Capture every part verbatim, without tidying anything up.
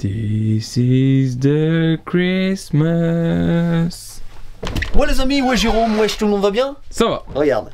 This is the Christmas. Ouais les amis, ouais Jérôme, wesh, tout le monde va bien? Ça va. Regarde.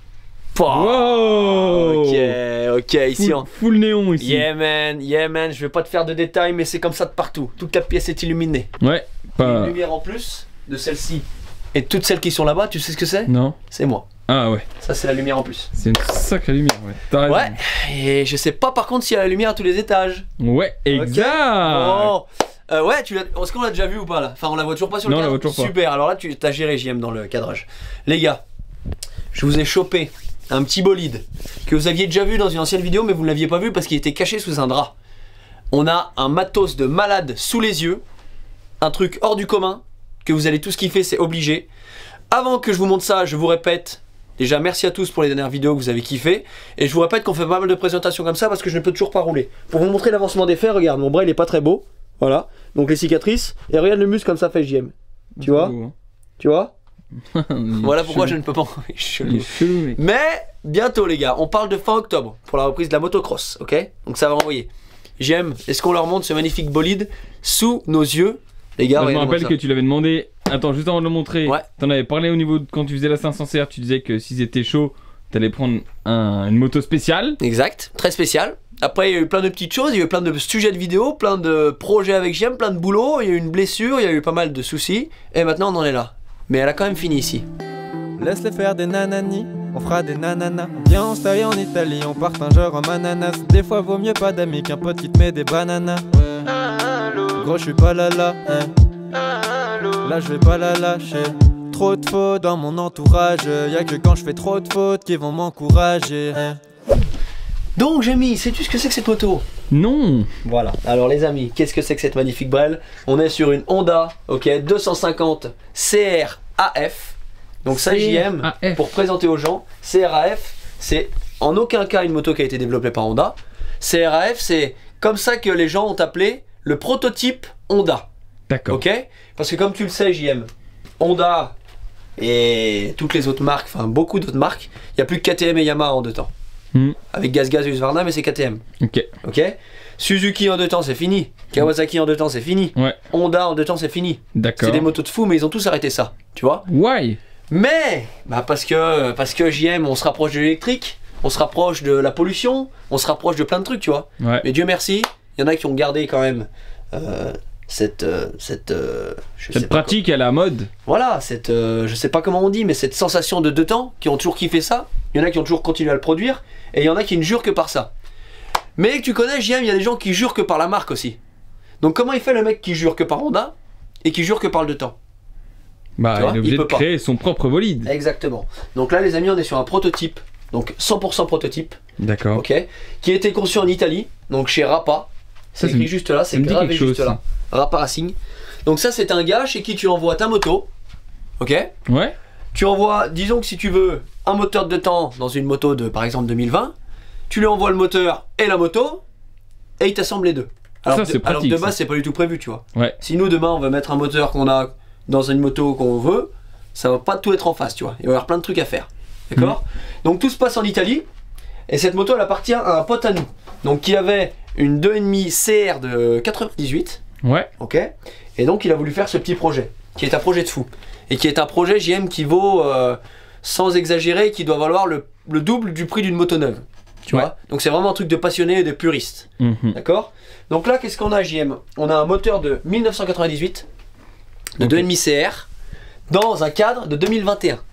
Wow. Ok, ok, ici full, en... full néon ici. Yeah man, yeah man, je vais pas te faire de détails mais c'est comme ça de partout. Toute la pièce est illuminée. Ouais, pas... Une lumière en plus de celle-ci. Et toutes celles qui sont là-bas, tu sais ce que c'est? Non. C'est moi. Ah ouais. Ça c'est la lumière en plus. C'est une sacrée lumière, ouais. T'as raison. Ouais, et je sais pas par contre s'il y a la lumière à tous les étages. Ouais, exact. Okay. Oh. Euh, ouais, tu l'as... Est-ce qu'on l'a déjà vu ou pas là? Enfin on la voit toujours pas sur le non, cadre. on la voit toujours pas. Super, alors là tu as géré J M dans le cadrage. Les gars, je vous ai chopé un petit bolide que vous aviez déjà vu dans une ancienne vidéo mais vous ne l'aviez pas vu parce qu'il était caché sous un drap. On a un matos de malade sous les yeux, un truc hors du commun que vous allez tous kiffer, c'est obligé. Avant que je vous montre ça, je vous répète, déjà merci à tous pour les dernières vidéos que vous avez kiffé, et je vous répète qu'on fait pas mal de présentations comme ça parce que je ne peux toujours pas rouler. Pour vous montrer l'avancement des faits, regarde, mon bras il est pas très beau, voilà, donc les cicatrices, et regarde le muscle comme ça fait J M, tu vois, beau, hein. tu vois. Voilà pourquoi chelou. je ne peux pas. Il est chelou, mec. Mais bientôt les gars, on parle de fin octobre pour la reprise de la motocross, ok? Donc ça va renvoyer. J M, est-ce qu'on leur montre ce magnifique bolide sous nos yeux? Les gars, Moi, je me rappelle ça. que tu l'avais demandé. Attends, juste avant de le montrer, Ouais. t'en avais parlé au niveau de quand tu faisais la cinq cents C R, tu disais que s'ils étaient chauds, t'allais prendre un- une moto spéciale. Exact, très spécial. Après il y a eu plein de petites choses, il y a eu plein de sujets de vidéos, plein de projets avec J M, plein de boulot, il y a eu une blessure, il y a eu pas mal de soucis, et maintenant on en est là. Mais elle a quand même fini ici. Laisse-les faire des nananis, on fera des nananas. Viens on se taille en Italie, on partage en mananas. Des fois vaut mieux pas d'amis qu'un pote qui te met des bananas. Gros je suis pas là là, hein. Là je vais pas la lâcher. Trop de fautes dans mon entourage, y'a que quand je fais trop de fautes qui vont m'encourager, hein. Donc Jamie, sais-tu ce que c'est que cette moto? Non. Voilà, alors les amis, qu'est-ce que c'est que cette magnifique brelle? On est sur une Honda, ok, deux cent cinquante C R A F. Donc ça J M, C R A F. pour présenter aux gens, C R A F, c'est en aucun cas une moto qui a été développée par Honda. C R A F, c'est comme ça que les gens ont appelé le prototype Honda. D'accord. Ok? Parce que comme tu le sais J M, Honda et toutes les autres marques, enfin beaucoup d'autres marques, il n'y a plus que K T M et Yamaha en deux temps. Hmm. Avec Gaz Gaz et Husqvarna, mais c'est K T M. Ok. Ok? Suzuki en deux temps c'est fini. Kawasaki en deux temps c'est fini. Ouais. Honda en deux temps c'est fini. D'accord. C'est des motos de fou mais ils ont tous arrêté ça. Tu vois? Why? Mais bah parce que parce que J M on se rapproche de l'électrique, on se rapproche de la pollution, on se rapproche de plein de trucs tu vois. Ouais. Mais Dieu merci, il y en a qui ont gardé quand même euh, cette euh, cette euh, je sais Cette pas pratique à la mode. comment- voilà cette euh, je sais pas comment on dit mais cette sensation de deux temps qui ont toujours kiffé ça. Il y en a qui ont toujours continué à le produire et il y en a qui ne jurent que par ça. Mais tu connais J M, il y a des gens qui jurent que par la marque aussi. Donc comment il fait le mec qui jure que par Honda et qui jure que par le deux temps? Bah, Tu vois, il est il obligé peut de pas. créer son propre bolide. Exactement. Donc là les amis on est sur un prototype, donc cent pour cent prototype, D'accord. ok, qui a été conçu en Italie, donc chez Rappa. Ça, C'est ça écrit me- juste là, ça c'est me dit gravé quelque chose, juste là. Rappa Racing. Donc ça c'est un gars chez qui tu envoies ta moto, ok. Ouais. Tu envoies, disons que si tu veux un moteur de deux temps dans une moto de par exemple deux mille vingt, tu lui envoies le moteur et la moto et il t'assemble les deux. Alors, Ça, de, c'est alors pratique, de base ça. c'est pas du tout prévu tu vois. Ouais. Si nous demain on veut mettre un moteur qu'on a dans une moto qu'on veut, ça va pas tout être en face tu vois. Il va y avoir plein de trucs à faire. D'accord. Donc tout se passe en Italie et cette moto elle appartient à un pote à nous. Donc qui avait une deux virgule cinq C R de quatre-vingt-dix-huit. Ouais. Ok. Et donc il a voulu faire ce petit projet, qui est un projet de fou. Et qui est un projet J M qui vaut, euh, sans exagérer, qui doit valoir le, le double du prix d'une moto neuve. Tu Ouais. vois. Donc c'est vraiment un truc de passionné et de puriste. Mhm. D'accord. Donc là qu'est-ce qu'on a J M? On a un moteur de mille neuf cent quatre-vingt-dix-huit, de Ok. deux virgule cinq C R, dans un cadre de deux mille vingt et un.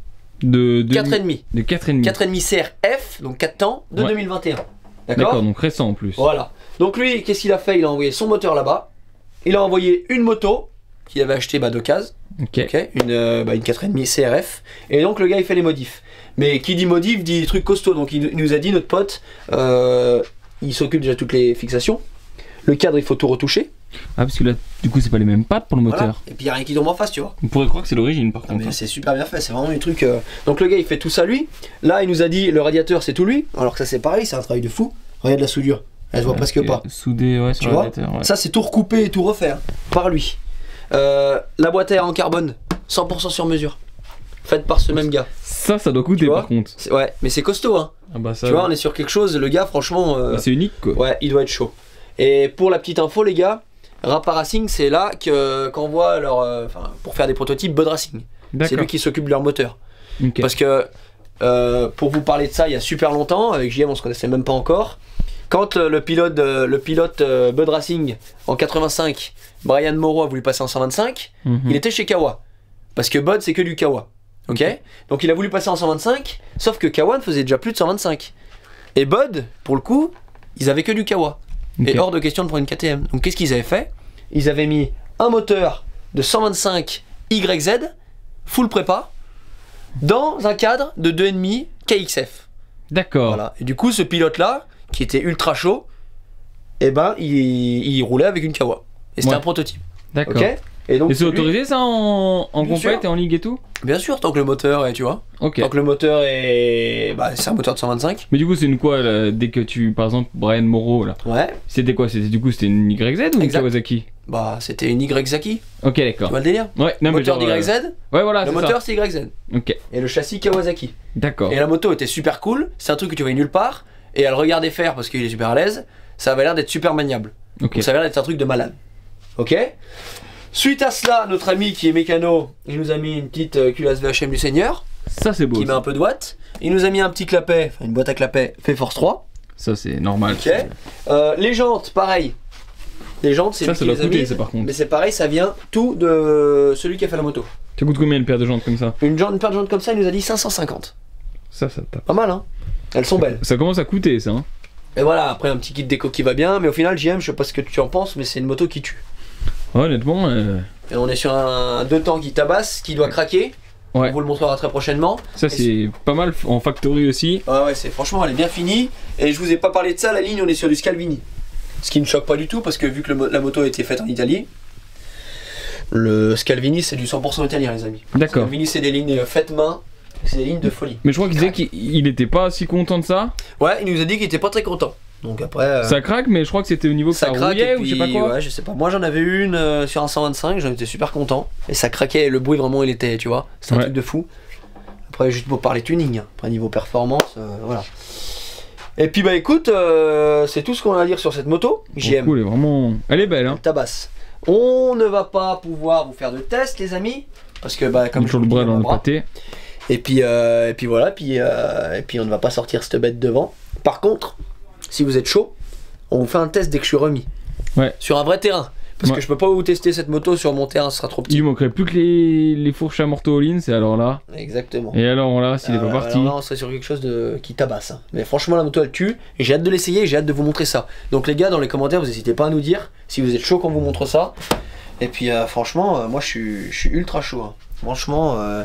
De, de quatre virgule cinq. De quatre virgule cinq. quatre virgule cinq C R F, donc quatre temps, de Ouais. deux mille vingt et un. D'accord, D'accord. donc récent en plus. Voilà. Donc lui, qu'est-ce qu'il a fait? Il a envoyé son moteur là-bas. Il a envoyé une moto qu'il avait acheté bah, d'occasion. Ok. Ok. Une, euh, bah, une quatre virgule cinq C R F. Et donc le gars il fait les modifs. Mais qui dit modif dit trucs costauds. Donc il, il nous a dit, notre pote, euh, il s'occupe déjà de toutes les fixations. Le cadre il faut tout retoucher. Ah, parce que là, du coup, c'est pas les mêmes pattes pour le moteur. Voilà. Et puis il n'y a rien qui tombe en face, tu vois. On pourrait croire que c'est l'origine par Ah, contre. mais c'est super bien fait, c'est vraiment des trucs. euh, Donc le gars il fait tout ça lui. Là il nous a dit le radiateur c'est tout lui. Alors que ça c'est pareil, c'est un travail de fou. Regarde la soudure. Elle se voit Ok. presque pas. Soudé, ouais, sur Tu le vois, radiateur, ouais. ça c'est tout recoupé et tout refait hein, par lui. Euh, la boîte à air en carbone, cent pour cent sur mesure, faite par ce même gars. Ça, ça doit coûter Tu vois par contre. C'est- Ouais, mais c'est costaud hein. Ah bah ça. Tu vois, on est sur quelque chose, le gars franchement, euh, bah, c'est unique quoi. ouais, il doit être chaud. Et pour la petite info les gars, Rapa Racing, c'est là que qu'envoie leur, euh, enfin, pour faire des prototypes Bud Racing. C'est lui qui s'occupe de leur moteur. Okay. Parce que euh, pour vous parler de ça, il y a super longtemps, avec J M on se connaissait même pas encore. Quand euh, le pilote, euh, le pilote euh, Bud Racing en quatre-vingt-cinq, Brian Moreau a voulu passer en cent vingt-cinq, mm-hmm. il était chez Kawa. Parce que Bud c'est que du Kawa. Ok, okay. Donc il a voulu passer en cent vingt-cinq, sauf que Kawa ne faisait déjà plus de cent vingt-cinq. Et Bud, pour le coup, ils avaient que du Kawa. Okay. Et hors de question de prendre une K T M. Donc qu'est-ce qu'ils avaient fait? Ils avaient mis un moteur de cent vingt-cinq Y Z, full prépa, dans un cadre de deux virgule cinq K X F. D'accord. Voilà. Et du coup, ce pilote-là, qui était ultra chaud, eh ben, il, il roulait avec une Kawa. Et c'était ouais. un prototype. D'accord. Okay. Et, et c'est autorisé ça en, en compète et en ligue et tout? Bien sûr, tant que le moteur est, tu vois. Okay. Tant que le moteur est, bah, c'est un moteur de cent vingt-cinq. Mais du coup, c'est une quoi là, dès que tu, par exemple, Brian Moreau là. Ouais. C'était quoi? C'était du coup, c'était une Y Z ou une exact. Kawasaki? Bah, c'était une Y Zaki. Ok, d'accord. Tu vois le délire? Ouais. Non, le moteur mais genre, d'Y Z. Euh... Ouais, voilà. Le moteur c'est Y Z. Ok. Et le châssis Kawasaki. D'accord. Et la moto était super cool. C'est un truc que tu voyais nulle part. Et à le regarder faire parce qu'il est super à l'aise, ça avait l'air d'être super maniable. Ok. Donc ça avait l'air d'être un truc de malade. Ok. Suite à cela, notre ami qui est mécano, il nous a mis une petite euh, culasse V H M du Seigneur. Ça c'est beau. Qui met un peu de watts. Il nous a mis un petit clapet, enfin une boîte à clapet fait Force trois. Ça c'est normal. Ok. Euh, les jantes, pareil. Les jantes, c'est ça, ça doit coûter, c'est par contre. Mais c'est pareil, ça vient tout de celui qui a fait la moto. Ça coûte combien une paire de jantes comme ça? Une, jante, une paire de jantes comme ça, il nous a dit cinq cent cinquante. Ça, ça tape. Pas mal, hein. Elles sont belles. Ça commence à coûter, ça. Hein. Et voilà, après un petit kit déco qui va bien, mais au final, J M, je sais pas ce que tu en penses, mais c'est une moto qui tue. Ouais, honnêtement. Euh... Et on est sur un deux temps qui tabasse, qui doit craquer. Ouais. On vous le montrera très prochainement. Ça, c'est pas mal en factory aussi. Ouais, ouais, c'est franchement, elle est bien finie. Et je vous ai pas parlé de ça, la ligne, on est sur du Scalvini. Ce qui ne choque pas du tout, parce que vu que le, la moto a été faite en Italie, le Scalvini, c'est du cent pour cent italien, les amis. D'accord. Scalvini, c'est des lignes faites main. C'est des lignes de folie. Mais je crois qu'il disait qu'il était pas si content de ça. Ouais, il nous a dit qu'il était pas très content. Donc après. Euh... Ça craque, mais je crois que c'était au niveau que ça, ça rouillait puis, ou je sais pas quoi. Ouais, je sais pas. Moi j'en avais une euh, sur un cent vingt-cinq, j'en étais super content. Et ça craquait, le bruit vraiment il était, tu vois. C'est un ouais. truc de fou. Après, juste pour parler tuning. Après, niveau performance, euh, voilà. Et puis bah écoute, euh, c'est tout ce qu'on a à dire sur cette moto. J M. Oh, cool, elle est vraiment. Elle est belle, hein. Elle tabasse. On ne va pas pouvoir vous faire de test, les amis. Parce que bah comme je le bras dans le pâté. Et puis, euh, et puis voilà, puis, euh, et puis on ne va pas sortir cette bête devant. Par contre, si vous êtes chaud, on vous fait un test dès que je suis remis. Ouais. Sur un vrai terrain. Parce ouais. que je peux pas vous tester cette moto sur mon terrain, ce sera trop petit. Il manquerait plus que les, les fourches à morteau all-in, c'est alors là. Exactement. Et alors là, s'il est pas parti. Alors là, on serait sur quelque chose de... qui tabasse. Hein. Mais franchement, la moto elle tue. Et j'ai hâte de l'essayer et j'ai hâte de vous montrer ça. Donc les gars, dans les commentaires, vous n'hésitez pas à nous dire si vous êtes chaud quand on vous montre ça. Et puis euh, franchement, euh, moi je suis, je suis ultra chaud. Hein. Franchement, euh,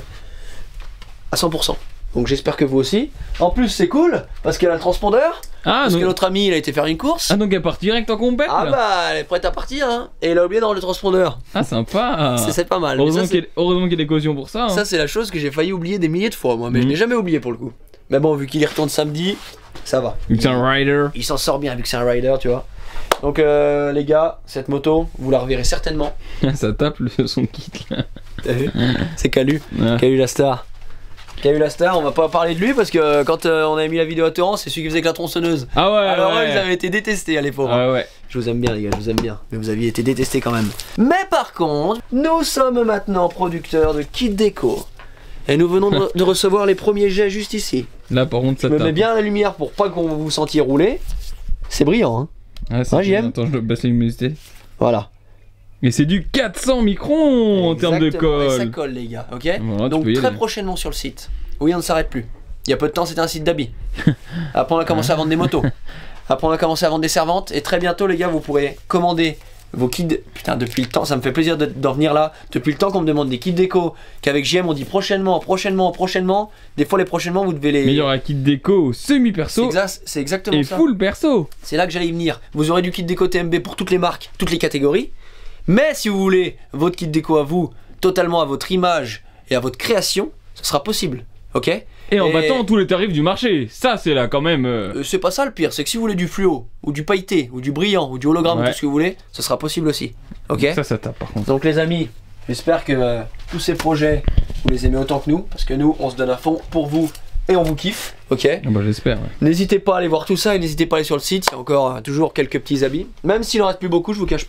à cent pour cent. Donc j'espère que vous aussi. En plus c'est cool parce qu'elle a le transpondeur. Ah, parce donc... que notre ami il a été faire une course. Ah donc elle part direct en compète. Ah bah elle est prête à partir hein. Et elle a oublié dans le transpondeur. Ah sympa. C'est pas mal. Heureusement qu'il y a des cautions pour ça. Hein. Ça c'est la chose que j'ai failli oublier des milliers de fois moi. Mais mmh. je l'ai jamais oublié pour le coup. Mais bon vu qu'il y retourne samedi, ça va. Vu que c'est un rider. Il s'en sort bien vu que c'est un rider tu vois. Donc euh, les gars, cette moto, vous la reverrez certainement. Ça tape le son kit là. T'as vu? C'est Calu. Ouais. Calu la star. Calu la star, on va pas parler de lui parce que quand euh, on avait mis la vidéo à Torrent, c'est celui qui faisait avec la tronçonneuse. Ah ouais. Alors ouais. eux, ils avaient été détestés à l'époque. Ah ouais. Je vous aime bien les gars, je vous aime bien. Mais vous aviez été détestés quand même. Mais par contre, nous sommes maintenant producteurs de kits déco. Et nous venons de, de recevoir les premiers jets juste ici. Là par contre ça Je me tape. mets bien la lumière pour pas qu'on vous sentiez rouler. C'est brillant hein. Ah, c'est J M. Attends, je baisse la luminosité. Voilà. Et c'est du quatre cents microns en termes de colle. Et ça colle les gars, ok. Voilà, donc très aller. prochainement sur le site. Oui, on ne s'arrête plus. Il y a peu de temps, c'était un site d'habits. Après, on a commencé à vendre des motos. Après, on a commencé à vendre des servantes. Et très bientôt, les gars, vous pourrez commander vos kits. Putain, depuis le temps, ça me fait plaisir d'en venir là. Depuis le temps qu'on me demande des kits déco, qu'avec J M, on dit prochainement, prochainement, prochainement. Des fois, les prochainement, vous devez les. Mais il y aura un kit déco semi-perso. C'est exactement et ça. Et full perso. C'est là que j'allais y venir. Vous aurez du kit déco T M B pour toutes les marques, toutes les catégories. Mais si vous voulez votre kit déco à vous, totalement à votre image et à votre création, ce sera possible, ok. Et en et... battant tous les tarifs du marché, ça c'est là quand même... Euh... Euh, c'est pas ça le pire, c'est que si vous voulez du fluo, ou du pailleté, ou du brillant, ou du hologramme, ouais. tout ce que vous voulez, ce sera possible aussi, ok. Ça, ça tape par contre. Donc les amis, j'espère que euh, tous ces projets, vous les aimez autant que nous, parce que nous, on se donne à fond pour vous, et on vous kiffe, ok. Ah bah j'espère, ouais. N'hésitez pas à aller voir tout ça, et n'hésitez pas à aller sur le site, il y a encore euh, toujours quelques petits habits. Même s'il en reste plus beaucoup, je vous cache pas.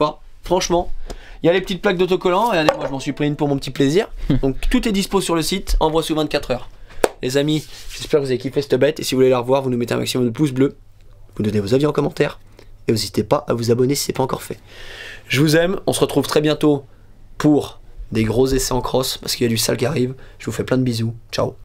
franchement. Il y a les petites plaques d'autocollant, regardez, moi je m'en suis pris une pour mon petit plaisir. Donc tout est dispo sur le site, envoie sous vingt-quatre heures. Les amis, j'espère que vous avez kiffé cette bête, et si vous voulez la revoir, vous nous mettez un maximum de pouces bleus, vous donnez vos avis en commentaire, et n'hésitez pas à vous abonner si ce n'est pas encore fait. Je vous aime, on se retrouve très bientôt pour des gros essais en cross, parce qu'il y a du sale qui arrive. Je vous fais plein de bisous, ciao.